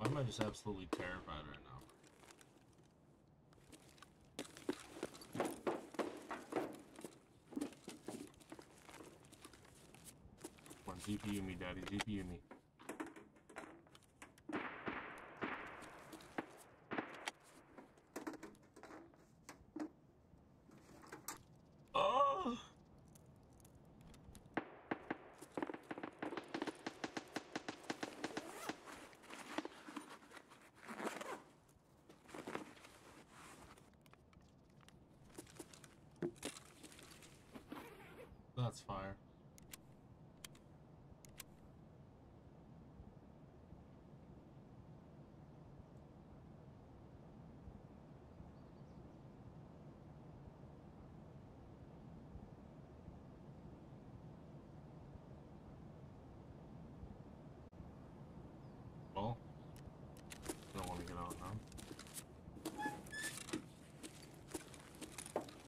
Why am I just absolutely terrified right now? Come on, GPU me, daddy, GPU me. Oh! That's fire.